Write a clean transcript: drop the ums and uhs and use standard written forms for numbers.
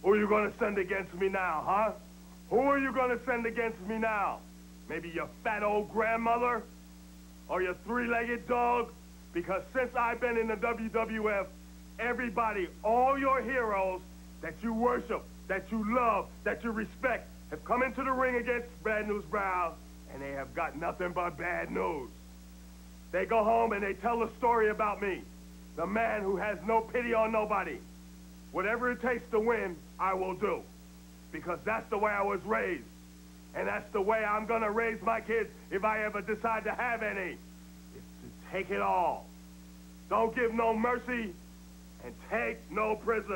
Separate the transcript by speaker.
Speaker 1: Who are you going to send against me now, huh? Who are you going to send against me now? Maybe your fat old grandmother? Or your three-legged dog? Because since I've been in the WWF, everybody, all your heroes that you worship, that you love, that you respect, have come into the ring against Bad News Brown, and they have got nothing but bad news. They go home and they tell a story about me, the man who has no pity on nobody. Whatever it takes to win, I will do. Because that's the way I was raised. And that's the way I'm gonna raise my kids if I ever decide to have any. Is to take it all. Don't give no mercy and take no prisoners.